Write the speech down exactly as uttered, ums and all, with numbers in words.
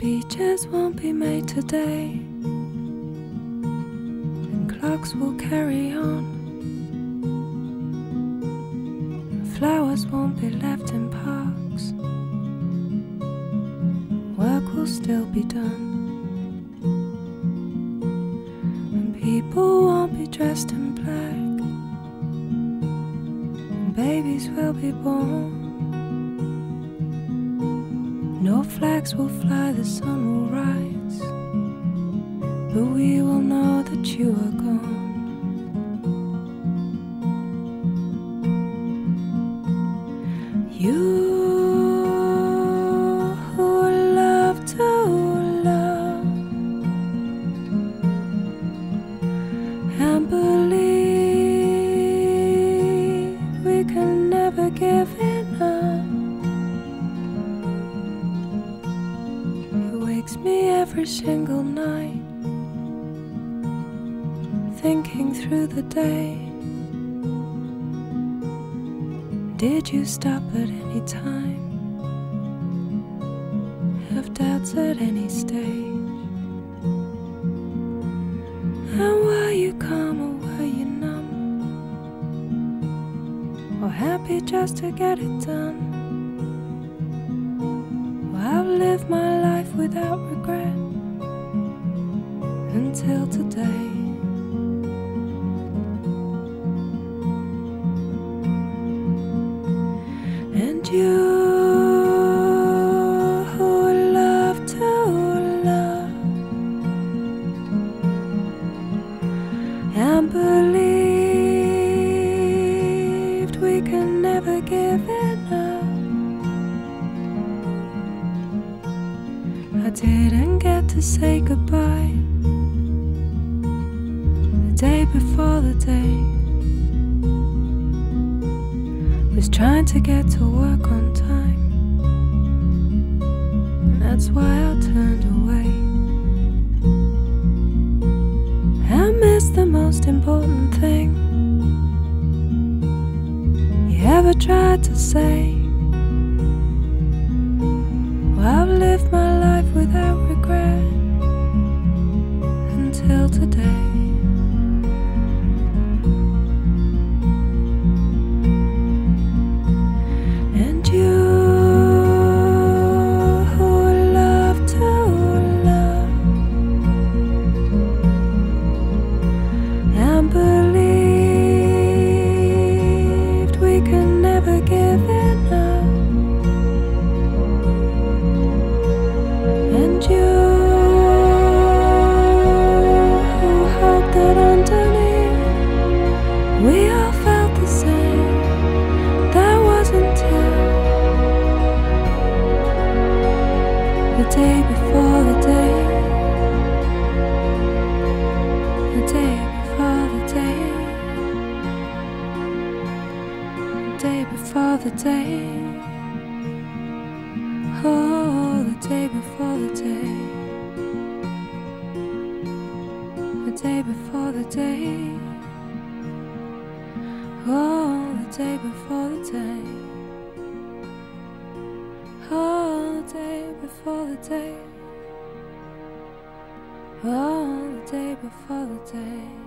Speeches won't be made today, and clocks will carry on. Flowers won't be left in parks, work will still be done. And people won't be dressed in black, and babies will be born. No flags will fly, the sun will rise, but we will know that you are gone. You who love to love and believe we can never give enough. It wakes me every single night, thinking through the day. Did you stop at any time? Have doubts at any stage? And were you calm or were you numb? Or happy just to get it done? Well, I've lived my life without regret until today. And you who love to love and believed we can never give enough. I didn't get to say goodbye the day before the day. Was trying to get to work on time, and that's why I turned away. I missed the most important thing you ever tried to say. Well, I've lived my life without regret until today. We all felt the same. That wasn't till the day before the day, the day before the day, the day before the day, oh, the day before the day, the day before the day. Oh, the day before the day. Oh, the day before the day. Oh, the day before the day.